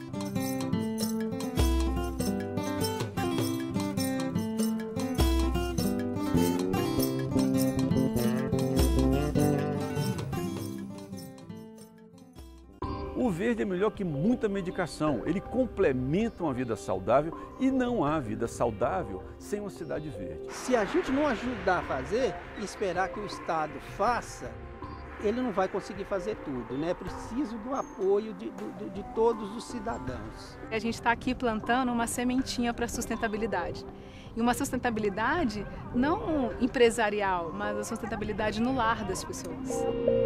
O verde é melhor que muita medicação, ele complementa uma vida saudável e não há vida saudável sem uma cidade verde. Se a gente não ajudar a fazer e esperar que o Estado faça, ele não vai conseguir fazer tudo, né? É preciso do apoio de todos os cidadãos. A gente está aqui plantando uma sementinha para a sustentabilidade. E uma sustentabilidade não empresarial, mas a sustentabilidade no lar das pessoas.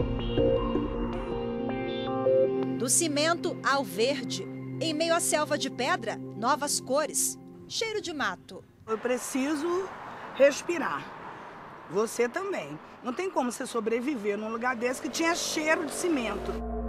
Do cimento ao verde, em meio à selva de pedra, novas cores, cheiro de mato. Eu preciso respirar. Você também. Não tem como você sobreviver num lugar desse que tinha cheiro de cimento.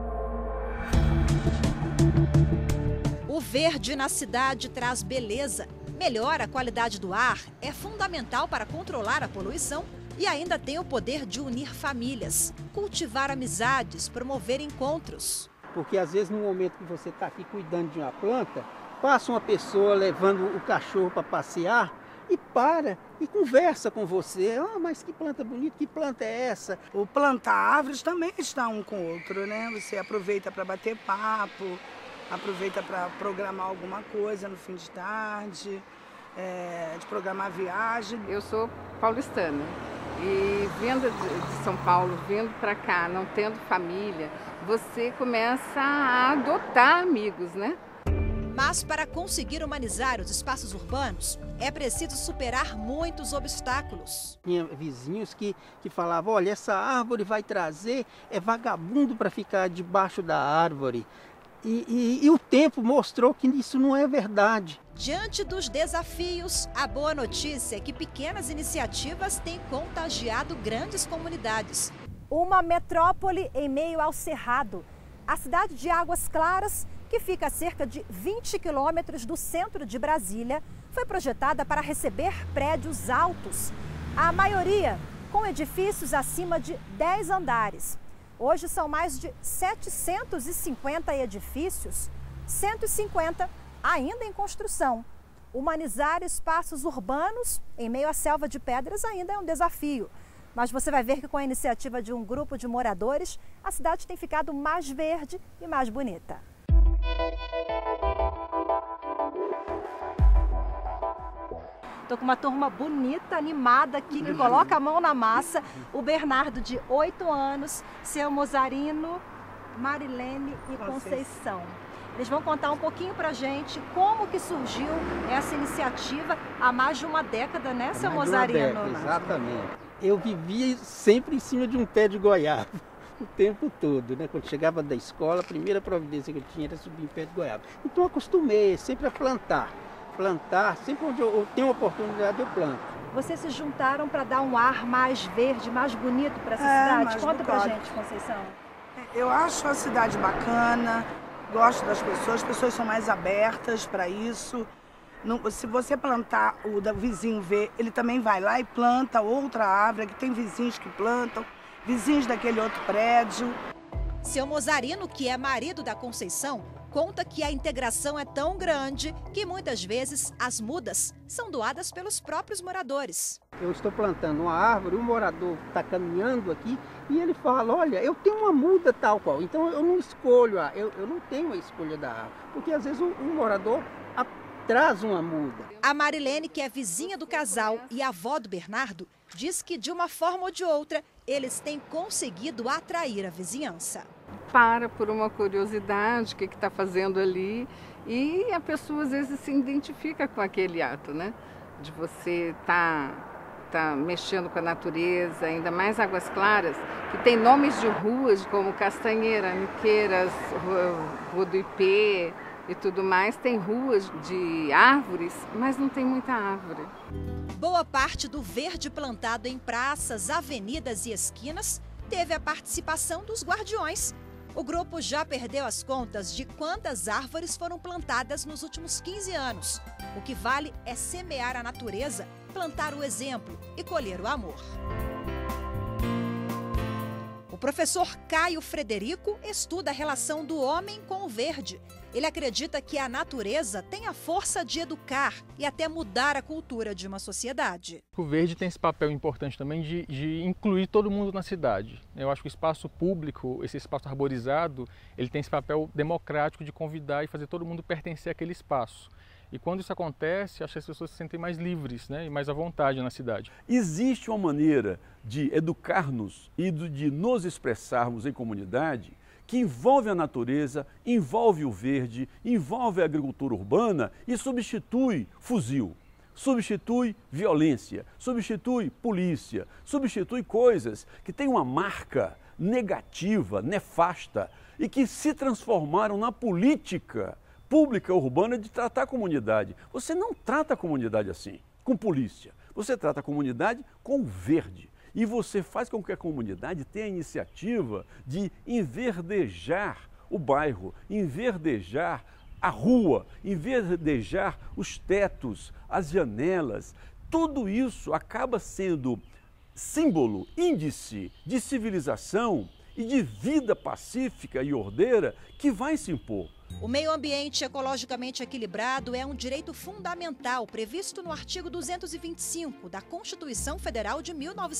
O verde na cidade traz beleza, melhora a qualidade do ar, é fundamental para controlar a poluição e ainda tem o poder de unir famílias, cultivar amizades, promover encontros. Porque às vezes no momento que você está aqui cuidando de uma planta, passa uma pessoa levando o cachorro para passear e para e conversa com você. Ah, mas que planta bonita, que planta é essa? O plantar árvores também está um com o outro, né? Você aproveita para bater papo, aproveita para programar alguma coisa no fim de tarde, de programar viagem. Eu sou paulistana e vindo de São Paulo, vindo para cá, não tendo família, você começa a adotar amigos, né? Mas para conseguir humanizar os espaços urbanos, é preciso superar muitos obstáculos. Tinha vizinhos que falavam, olha, essa árvore vai trazer vagabundo para ficar debaixo da árvore. E o tempo mostrou que isso não é verdade. Diante dos desafios, a boa notícia é que pequenas iniciativas têm contagiado grandes comunidades. Uma metrópole em meio ao cerrado. A cidade de Águas Claras, que fica a cerca de 20 quilômetros do centro de Brasília, foi projetada para receber prédios altos. A maioria com edifícios acima de 10 andares. Hoje são mais de 750 edifícios, 150 ainda em construção. Humanizar espaços urbanos em meio à selva de pedras ainda é um desafio. Mas você vai ver que com a iniciativa de um grupo de moradores, a cidade tem ficado mais verde e mais bonita. Estou com uma turma bonita, animada aqui, que coloca a mão na massa. O Bernardo, de 8 anos, seu Mozarino, Marilene e Conceição. Eles vão contar um pouquinho pra gente como que surgiu essa iniciativa há mais de uma década, né, seu Mozarino? Exatamente. Eu vivia sempre em cima de um pé de goiaba, o tempo todo, né? Quando chegava da escola, a primeira providência que eu tinha era subir em pé de goiaba. Então eu acostumei sempre a plantar, sempre onde eu tenho oportunidade eu planto. Vocês se juntaram para dar um ar mais verde, mais bonito para essa cidade? Conta pra gente, Conceição. Eu acho a cidade bacana, gosto das pessoas, as pessoas são mais abertas para isso. Se você plantar, o vizinho vê, ele também vai lá e planta outra árvore, que tem vizinhos que plantam, vizinhos daquele outro prédio. Seu Mozarino, que é marido da Conceição, conta que a integração é tão grande que muitas vezes as mudas são doadas pelos próprios moradores. Eu estou plantando uma árvore, um morador está caminhando aqui e ele fala, olha, eu tenho uma muda tal qual, então eu não escolho, eu não tenho a escolha da árvore, porque às vezes o morador traz uma muda. A Marilene, que é vizinha do casal e avó do Bernardo, diz que de uma forma ou de outra, eles têm conseguido atrair a vizinhança. Para por uma curiosidade, o que está fazendo ali, e a pessoa às vezes se identifica com aquele ato, né? De você tá mexendo com a natureza, ainda mais Águas Claras, que tem nomes de ruas como Castanheira, Niqueiras, Rua do Ipê e tudo mais. Tem ruas de árvores, mas não tem muita árvore. Boa parte do verde plantado em praças, avenidas e esquinas teve a participação dos guardiões. O grupo já perdeu as contas de quantas árvores foram plantadas nos últimos 15 anos. O que vale é semear a natureza, plantar o exemplo e colher o amor. O professor Caio Frederico estuda a relação do homem com o verde. Ele acredita que a natureza tem a força de educar e até mudar a cultura de uma sociedade. O verde tem esse papel importante também de incluir todo mundo na cidade. Eu acho que o espaço público, esse espaço arborizado, ele tem esse papel democrático de convidar e fazer todo mundo pertencer àquele espaço. E quando isso acontece, acho que as pessoas se sentem mais livres, né, e mais à vontade na cidade. Existe uma maneira de educar-nos e de nos expressarmos em comunidade que envolve a natureza, envolve o verde, envolve a agricultura urbana e substitui fuzil, substitui violência, substitui polícia, substitui coisas que têm uma marca negativa, nefasta e que se transformaram na política pública urbana de tratar a comunidade. Você não trata a comunidade assim, com polícia. Você trata a comunidade com o verde. E você faz com que a comunidade tenha a iniciativa de enverdejar o bairro, enverdejar a rua, enverdejar os tetos, as janelas. Tudo isso acaba sendo símbolo, índice de civilização e de vida pacífica e ordeira que vai se impor. O meio ambiente ecologicamente equilibrado é um direito fundamental previsto no artigo 225 da Constituição Federal de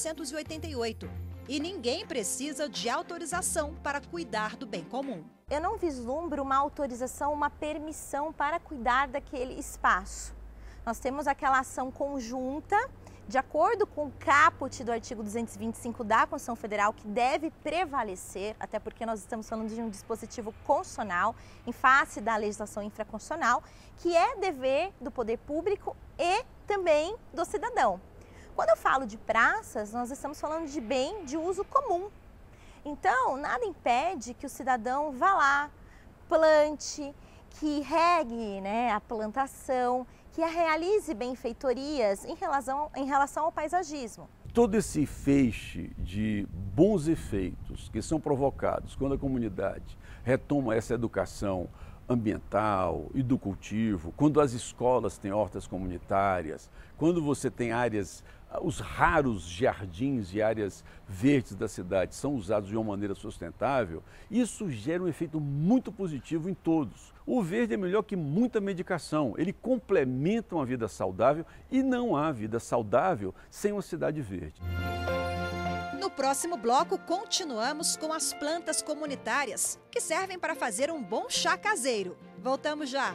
1988. E ninguém precisa de autorização para cuidar do bem comum. Eu não vislumbro uma autorização, uma permissão para cuidar daquele espaço. Nós temos aquela ação conjunta, de acordo com o caput do artigo 225 da Constituição Federal, que deve prevalecer, até porque nós estamos falando de um dispositivo constitucional em face da legislação infraconstitucional, que é dever do poder público e também do cidadão. Quando eu falo de praças, nós estamos falando de bem de uso comum. Então, nada impede que o cidadão vá lá, plante, que regue, né, a plantação, que realize benfeitorias em relação ao paisagismo. Todo esse feixe de bons efeitos que são provocados quando a comunidade retoma essa educação ambiental e do cultivo, quando as escolas têm hortas comunitárias, quando você tem áreas, os raros jardins e áreas verdes da cidade são usados de uma maneira sustentável, isso gera um efeito muito positivo em todos. O verde é melhor que muita medicação, ele complementa uma vida saudável e não há vida saudável sem uma cidade verde. No próximo bloco, continuamos com as plantas comunitárias, que servem para fazer um bom chá caseiro. Voltamos já!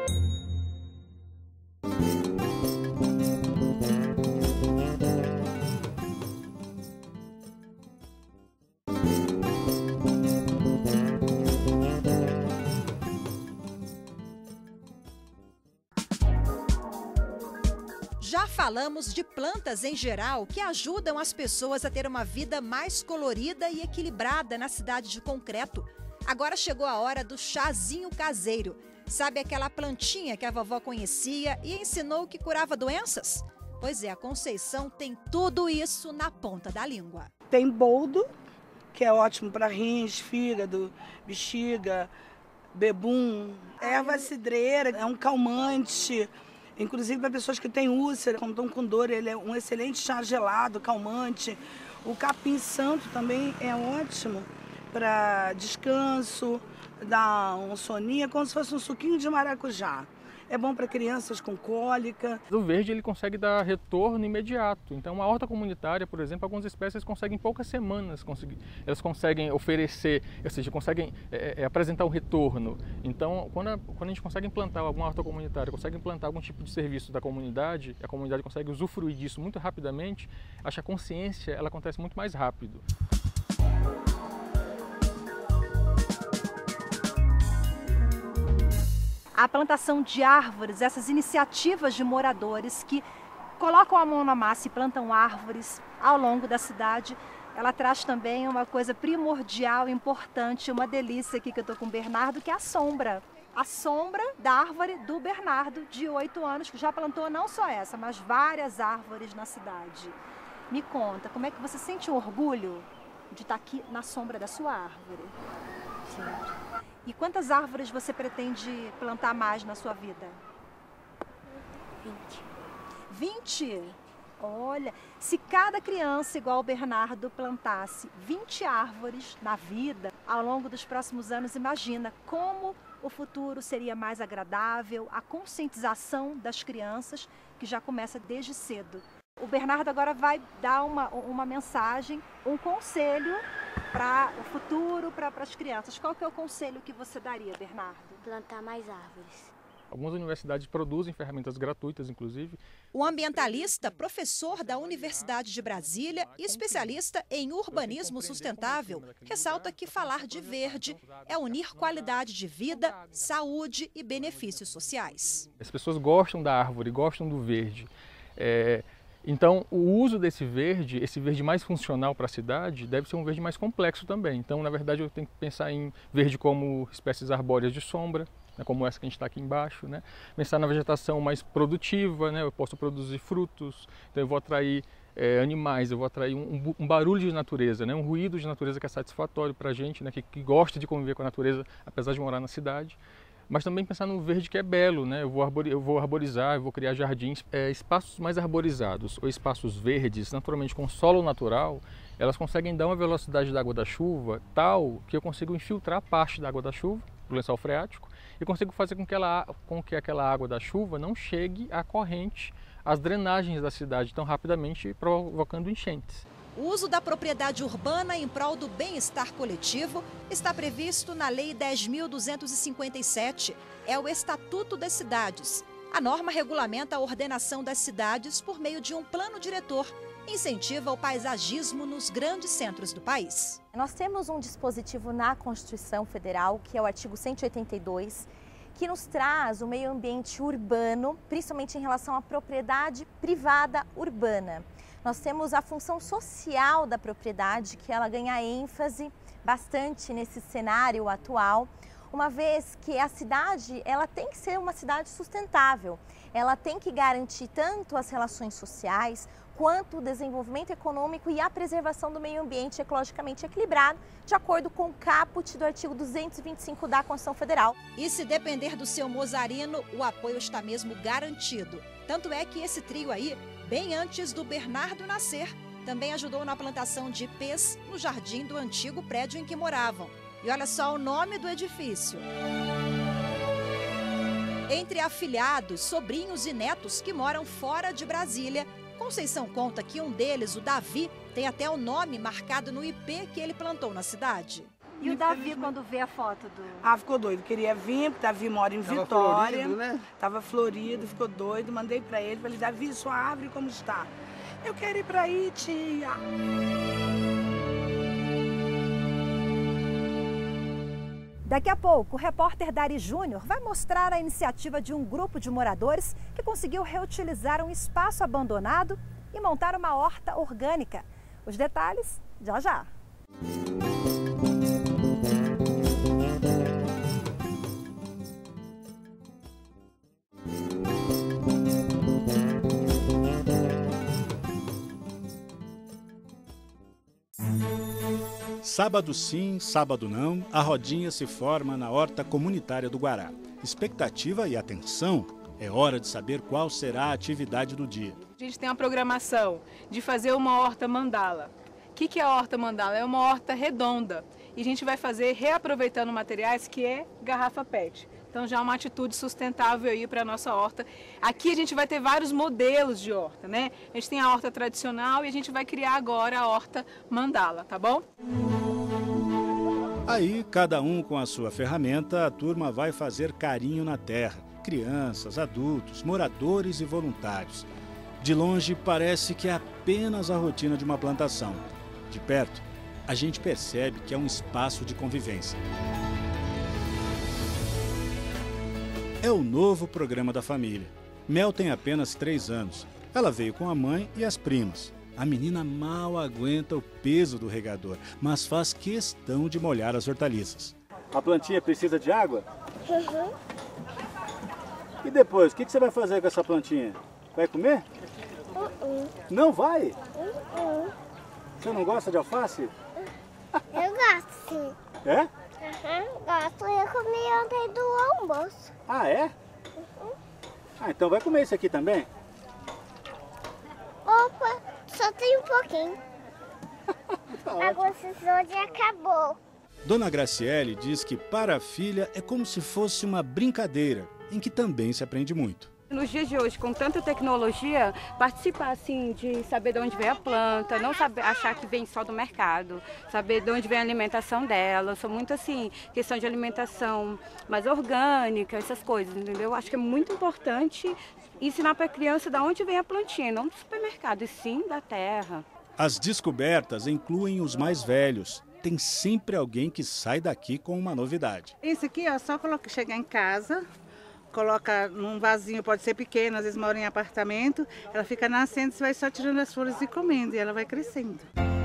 Já falamos de plantas em geral que ajudam as pessoas a ter uma vida mais colorida e equilibrada na cidade de Concreto. Agora chegou a hora do chazinho caseiro. Sabe aquela plantinha que a vovó conhecia e ensinou que curava doenças? Pois é, a Conceição tem tudo isso na ponta da língua. Tem boldo, que é ótimo para rins, fígado, bexiga, bebum. Erva cidreira, é um calmante. Inclusive para pessoas que têm úlcera, quando estão com dor, ele é um excelente chá gelado, calmante. O capim santo também é ótimo para descanso, dá um soninho, como se fosse um suquinho de maracujá. É bom para crianças com cólica. O verde ele consegue dar retorno imediato. Então, uma horta comunitária, por exemplo, algumas espécies conseguem em poucas semanas, elas conseguem oferecer, ou seja, conseguem apresentar um retorno. Então, quando a gente consegue implantar alguma horta comunitária, consegue implantar algum tipo de serviço da comunidade, a comunidade consegue usufruir disso muito rapidamente, acho que a consciência ela acontece muito mais rápido. A plantação de árvores, essas iniciativas de moradores que colocam a mão na massa e plantam árvores ao longo da cidade, ela traz também uma coisa primordial, importante, uma delícia aqui que eu estou com o Bernardo, que é a sombra. A sombra da árvore do Bernardo, de 8 anos, que já plantou não só essa, mas várias árvores na cidade. Me conta, como é que você sente o orgulho de estar aqui na sombra da sua árvore? Sim. E quantas árvores você pretende plantar mais na sua vida? 20. 20? Olha, se cada criança igual o Bernardo plantasse 20 árvores na vida, ao longo dos próximos anos, imagina como o futuro seria mais agradável, a conscientização das crianças, que já começa desde cedo. O Bernardo agora vai dar uma mensagem, um conselho para o futuro, para as crianças. Qual que é o conselho que você daria, Bernardo? Plantar mais árvores. Algumas universidades produzem ferramentas gratuitas, inclusive. O ambientalista, professor da Universidade de Brasília e especialista em urbanismo sustentável, ressalta que falar de verde é unir qualidade de vida, saúde e benefícios sociais. As pessoas gostam da árvore, gostam do verde. Então, o uso desse verde, esse verde mais funcional para a cidade, deve ser um verde mais complexo também. Então, na verdade, eu tenho que pensar em verde como espécies arbóreas de sombra, como essa que a gente está aqui embaixo, né? Pensar na vegetação mais produtiva, né? Eu posso produzir frutos, então eu vou atrair animais, eu vou atrair um barulho de natureza, né? Um ruído de natureza que é satisfatório para a gente, né? Que gosta de conviver com a natureza, apesar de morar na cidade. Mas também pensar no verde que é belo, né? Eu vou arborizar, eu vou criar jardins, espaços mais arborizados ou espaços verdes, naturalmente com solo natural, elas conseguem dar uma velocidade da água da chuva tal que eu consigo infiltrar parte da água da chuva, do lençol freático, e consigo fazer com que aquela água da chuva não chegue à corrente, às drenagens da cidade tão rapidamente, provocando enchentes. O uso da propriedade urbana em prol do bem-estar coletivo está previsto na Lei 10.257, é o Estatuto das Cidades. A norma regulamenta a ordenação das cidades por meio de um plano diretor, incentiva o paisagismo nos grandes centros do país. Nós temos um dispositivo na Constituição Federal, que é o artigo 182, que nos traz o meio ambiente urbano, principalmente em relação à propriedade privada urbana. Nós temos a função social da propriedade, que ela ganha ênfase bastante nesse cenário atual, uma vez que a cidade ela tem que ser uma cidade sustentável. Ela tem que garantir tanto as relações sociais, quanto o desenvolvimento econômico e a preservação do meio ambiente ecologicamente equilibrado, de acordo com o caput do artigo 225 da Constituição Federal. E se depender do seu mozarino, o apoio está mesmo garantido. Tanto é que esse trio aí, bem antes do Bernardo nascer, também ajudou na plantação de ipês no jardim do antigo prédio em que moravam. E olha só o nome do edifício. Entre afilhados, sobrinhos e netos que moram fora de Brasília, Conceição conta que um deles, o Davi, tem até o nome marcado no ipê que ele plantou na cidade. E o Davi, quando vê a foto do... Ah, ficou doido. Queria vir, porque Davi mora em Vitória. Florido, né? Tava florido, ficou doido. Mandei pra ele, falei, Davi, sua árvore como está? Eu quero ir pra aí, tia. Daqui a pouco, o repórter Dari Júnior vai mostrar a iniciativa de um grupo de moradores que conseguiu reutilizar um espaço abandonado e montar uma horta orgânica. Os detalhes, já já. Sábado sim, sábado não, a rodinha se forma na horta comunitária do Guará. Expectativa e atenção, é hora de saber qual será a atividade do dia. A gente tem uma programação de fazer uma horta mandala. O que é a horta mandala? É uma horta redonda e a gente vai fazer reaproveitando materiais que é garrafa PET. Então já é uma atitude sustentável aí para a nossa horta. Aqui a gente vai ter vários modelos de horta, né? A gente tem a horta tradicional e a gente vai criar agora a horta mandala, tá bom? Aí, cada um com a sua ferramenta, a turma vai fazer carinho na terra. Crianças, adultos, moradores e voluntários. De longe parece que é apenas a rotina de uma plantação. De perto, a gente percebe que é um espaço de convivência. É o novo programa da família. Mel tem apenas 3 anos. Ela veio com a mãe e as primas. A menina mal aguenta o peso do regador, mas faz questão de molhar as hortaliças. A plantinha precisa de água? Uhum. E depois, o que você vai fazer com essa plantinha? Vai comer? Não vai? Você não gosta de alface? Eu gosto, sim. É? Gosto. Eu comi ontem do almoço. Ah, é? Ah, então vai comer isso aqui também? Opa! só tem um pouquinho. Agora já acabou. Dona Graciele diz que para a filha é como se fosse uma brincadeira, em que também se aprende muito. Nos dias de hoje, com tanta tecnologia, participar assim de saber de onde vem a planta, não saber, achar que vem só do mercado, saber de onde vem a alimentação dela. Eu sou muito assim, questão de alimentação mais orgânica, essas coisas, entendeu? Acho que é muito importante ensinar para a criança de onde vem a plantinha, não do supermercado, e sim da terra. As descobertas incluem os mais velhos. Tem sempre alguém que sai daqui com uma novidade. Isso aqui, ó, só chegar em casa, coloca num vasinho, pode ser pequeno, às vezes mora em apartamento, ela fica nascendo, você vai só tirando as folhas e comendo, e ela vai crescendo.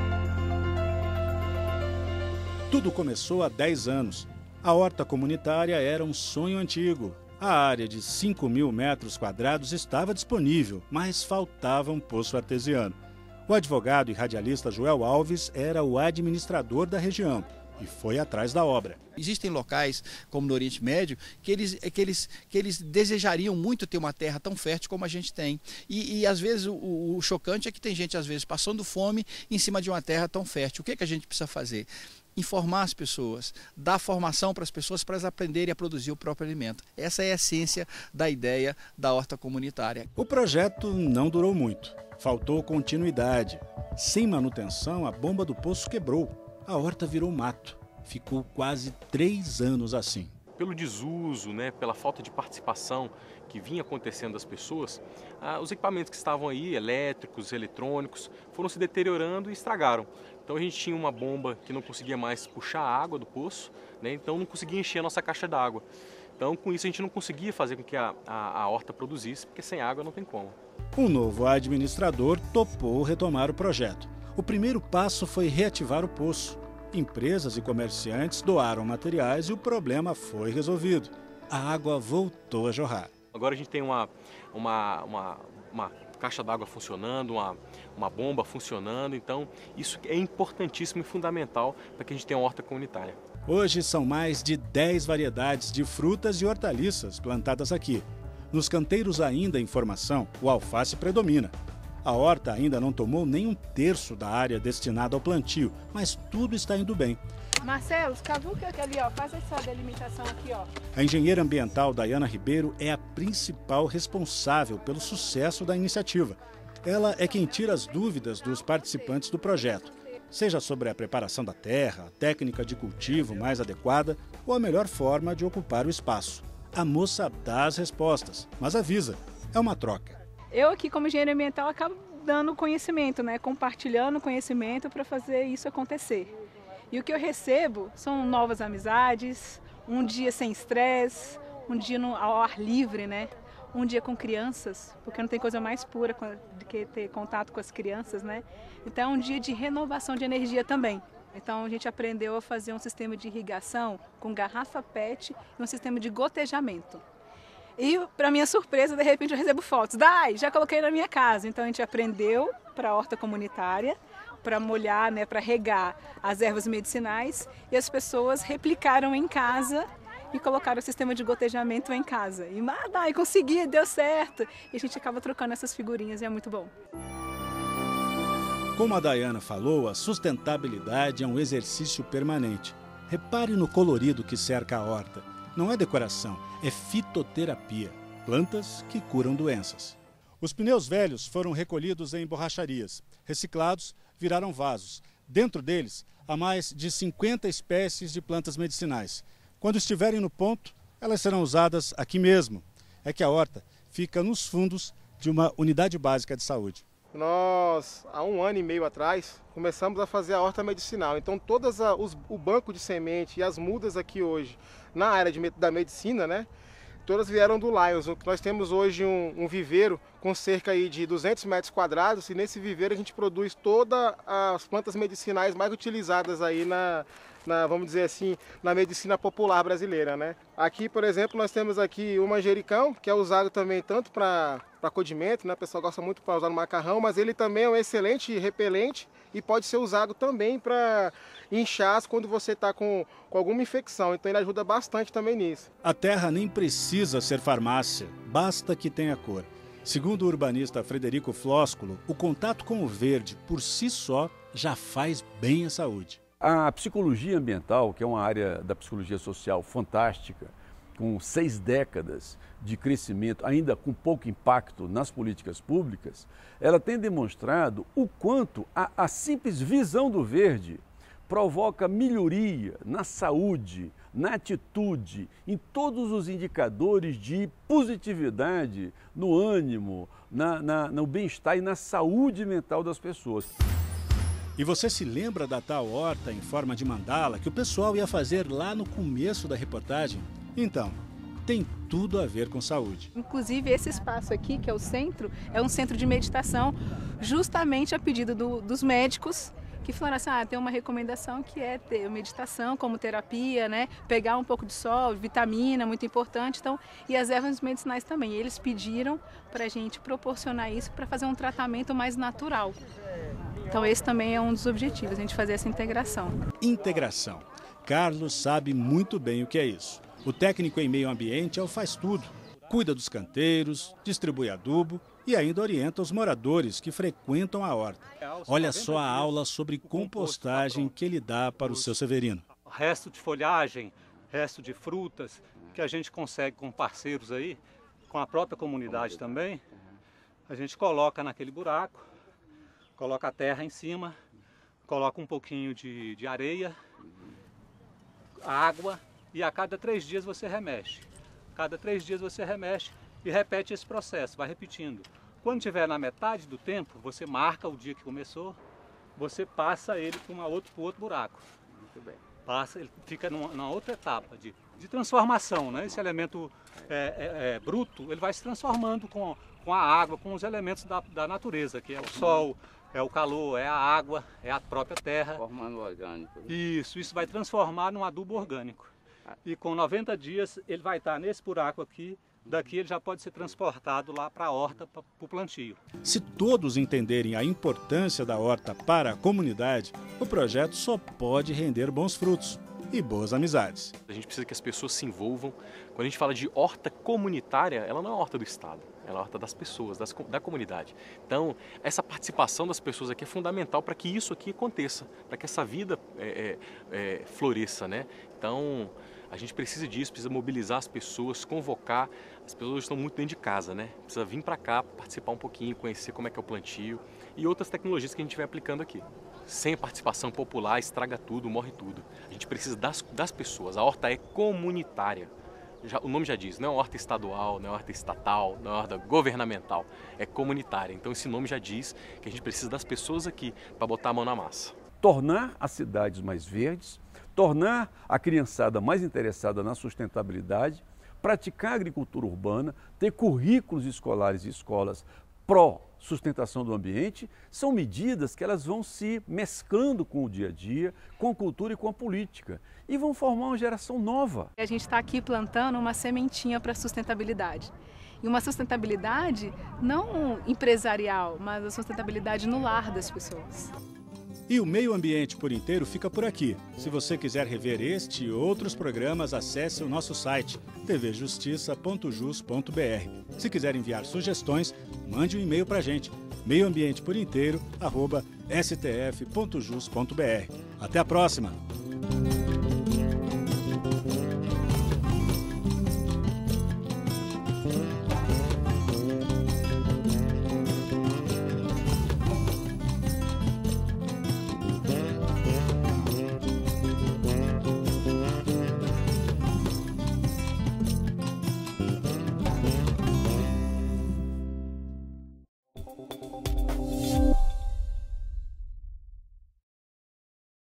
Tudo começou há 10 anos. A horta comunitária era um sonho antigo. A área de 5.000 metros quadrados estava disponível, mas faltava um poço artesiano. O advogado e radialista Joel Alves era o administrador da região e foi atrás da obra. Existem locais, como no Oriente Médio, que eles desejariam muito ter uma terra tão fértil como a gente tem. E às vezes, o chocante é que tem gente, às vezes, passando fome em cima de uma terra tão fértil. O que é que a gente precisa fazer? Informar as pessoas, dar formação para as pessoas para elas aprenderem a produzir o próprio alimento. Essa é a essência da ideia da horta comunitária. O projeto não durou muito. Faltou continuidade. Sem manutenção, a bomba do poço quebrou. A horta virou mato. Ficou quase 3 anos assim. Pelo desuso, pela falta de participação que vinha acontecendo das pessoas, os equipamentos que estavam aí, elétricos, eletrônicos, foram se deteriorando e estragaram. Então a gente tinha uma bomba que não conseguia mais puxar a água do poço, então não conseguia encher a nossa caixa d'água. Então com isso a gente não conseguia fazer com que a horta produzisse, porque sem água não tem como. O novo administrador topou retomar o projeto. O primeiro passo foi reativar o poço. Empresas e comerciantes doaram materiais e o problema foi resolvido. A água voltou a jorrar. Agora a gente tem uma caixa d'água funcionando, uma bomba funcionando, então isso é importantíssimo e fundamental para que a gente tenha uma horta comunitária. Hoje são mais de 10 variedades de frutas e hortaliças plantadas aqui. Nos canteiros ainda em formação, o alface predomina. A horta ainda não tomou nem 1/3 da área destinada ao plantio, mas tudo está indo bem. Marcelo, cavuca ali, ó, faz essa delimitação aqui, ó. A engenheira ambiental Dayana Ribeiro é a principal responsável pelo sucesso da iniciativa. Ela é quem tira as dúvidas dos participantes do projeto, seja sobre a preparação da terra, a técnica de cultivo mais adequada ou a melhor forma de ocupar o espaço. A moça dá as respostas, mas avisa, é uma troca. Eu aqui, como engenheira ambiental, acabo dando conhecimento, compartilhando conhecimento para fazer isso acontecer. E o que eu recebo são novas amizades, um dia sem estresse, um dia ao ar livre, um dia com crianças, porque não tem coisa mais pura do que ter contato com as crianças, Então é um dia de renovação de energia também. Então a gente aprendeu a fazer um sistema de irrigação com garrafa PET e um sistema de gotejamento. E, para minha surpresa, de repente eu recebo fotos. Já coloquei na minha casa. Então a gente aprendeu para a horta comunitária, para molhar, para regar as ervas medicinais. E as pessoas replicaram em casa e colocaram o sistema de gotejamento em casa. E consegui, deu certo. E a gente acaba trocando essas figurinhas e é muito bom. Como a Dayana falou, a sustentabilidade é um exercício permanente. Repare no colorido que cerca a horta. Não é decoração, é fitoterapia. Plantas que curam doenças. Os pneus velhos foram recolhidos em borracharias. Reciclados, viraram vasos. Dentro deles, há mais de 50 espécies de plantas medicinais. Quando estiverem no ponto, elas serão usadas aqui mesmo. É que a horta fica nos fundos de uma unidade básica de saúde. Nós, há 1 ano e meio atrás, começamos a fazer a horta medicinal. Então, o banco de semente e as mudas aqui hoje, na área da medicina, todas vieram do Lions. Nós temos hoje um viveiro com cerca aí de 200 metros quadrados e nesse viveiro a gente produz todas as plantas medicinais mais utilizadas aí vamos dizer assim, na medicina popular brasileira, Aqui, por exemplo, nós temos aqui o manjericão, que é usado também tanto para codimento, O pessoal gosta muito para usar no macarrão, mas ele também é um excelente repelente e pode ser usado também para inchaço quando você está com alguma infecção. Então ele ajuda bastante também nisso. A terra nem precisa ser farmácia, basta que tenha cor. Segundo o urbanista Frederico Flósculo, o contato com o verde por si só já faz bem à saúde. A psicologia ambiental, que é uma área da psicologia social fantástica, com 6 décadas de crescimento, ainda com pouco impacto nas políticas públicas, ela tem demonstrado o quanto a simples visão do verde provoca melhoria na saúde, na atitude, em todos os indicadores de positividade, no ânimo, no bem-estar e na saúde mental das pessoas. E você se lembra da tal horta em forma de mandala que o pessoal ia fazer lá no começo da reportagem? Então, tem tudo a ver com saúde. Inclusive, esse espaço aqui, que é o centro, é um centro de meditação, justamente a pedido dos médicos, que falaram assim, tem uma recomendação que é ter meditação como terapia, né? Pegar um pouco de sol, vitamina, muito importante. Então, e as ervas medicinais também. E eles pediram para a gente proporcionar isso para fazer um tratamento mais natural. Então, esse também é um dos objetivos, a gente fazer essa integração. Integração. Carlos sabe muito bem o que é isso. O técnico em meio ambiente é o faz tudo. Cuida dos canteiros, distribui adubo e ainda orienta os moradores que frequentam a horta. Olha só a aula sobre compostagem que ele dá para o seu Severino. Resto de folhagem, resto de frutas, que a gente consegue com parceiros aí, com a própria comunidade também, a gente coloca naquele buraco, coloca a terra em cima, coloca um pouquinho de areia, água, e a cada 3 dias você remexe. Cada 3 dias você remexe e repete esse processo, vai repetindo. Quando estiver na metade do tempo, você marca o dia que começou, você passa ele para outro buraco. Muito bem. Passa, ele fica numa outra etapa de transformação, né? Esse elemento bruto, ele vai se transformando com a água, com os elementos da natureza, que é o sol, é o calor, é a água, é a própria terra. Formando orgânico. Isso vai transformar num adubo orgânico. E com 90 dias ele vai estar nesse buraco aqui, daqui ele já pode ser transportado lá para a horta, para o plantio. Se todos entenderem a importância da horta para a comunidade, o projeto só pode render bons frutos e boas amizades. A gente precisa que as pessoas se envolvam. Quando a gente fala de horta comunitária, ela não é a horta do Estado, ela é a horta das pessoas, da comunidade. Então, essa participação das pessoas aqui é fundamental para que isso aqui aconteça, para que essa vida floresça, né? Então, a gente precisa disso, precisa mobilizar as pessoas, convocar. As pessoas estão muito dentro de casa, né? Precisa vir para cá, participar um pouquinho, conhecer como é que é o plantio e outras tecnologias que a gente vem aplicando aqui. Sem participação popular, estraga tudo, morre tudo. A gente precisa das pessoas. A horta é comunitária. O nome já diz, não é horta estadual, não é horta estatal, não é horta governamental. É comunitária. Então esse nome já diz que a gente precisa das pessoas aqui para botar a mão na massa. Tornar as cidades mais verdes, tornar a criançada mais interessada na sustentabilidade, praticar agricultura urbana, ter currículos escolares e escolas pró-sustentação do ambiente, são medidas que elas vão se mesclando com o dia a dia, com a cultura e com a política, e vão formar uma geração nova. A gente está aqui plantando uma sementinha para a sustentabilidade. E uma sustentabilidade não empresarial, mas a sustentabilidade no lar das pessoas. E o Meio Ambiente por Inteiro fica por aqui. Se você quiser rever este e outros programas, acesse o nosso site tvjustiça.jus.br. Se quiser enviar sugestões, mande um e-mail para a gente, meioambienteporinteiro@stf.jus.br. Até a próxima!